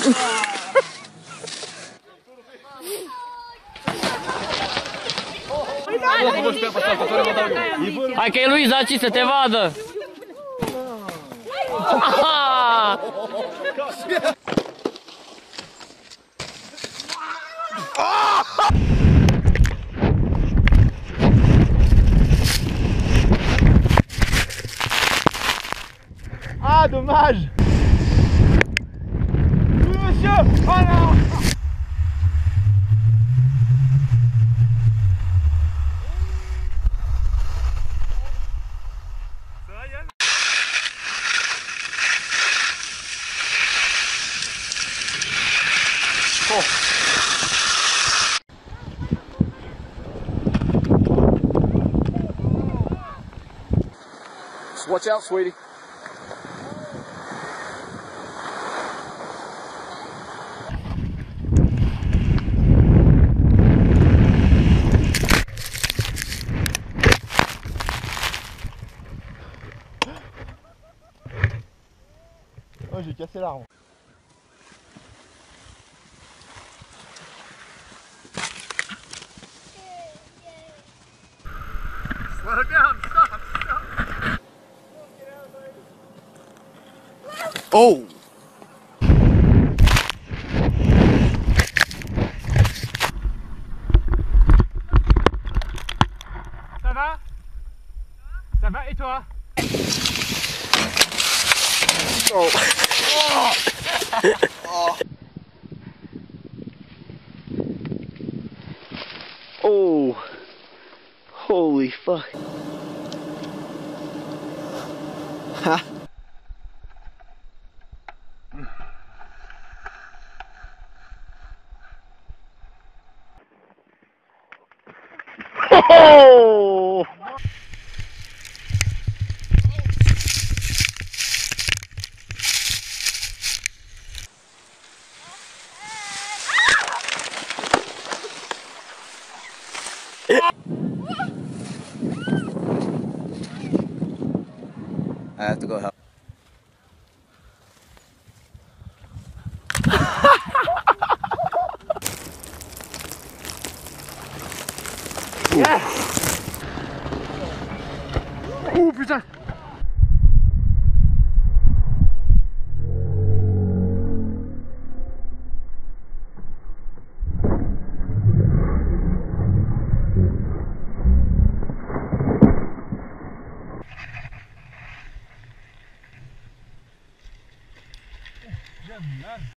Hai că e Luiza aici să te vadă! Ah, dommage! Oui, monsieur! Oh non! Ça va, Yann? Oh. Just watch out, sweetie. Oh, j'ai cassé l'arbre. Slow down, stop, stop. Oh! Ça va? Ça va et toi? Oh! Oh! Holy fuck! Ha! Oh! I have to go help. Oh putain! J'aime mal.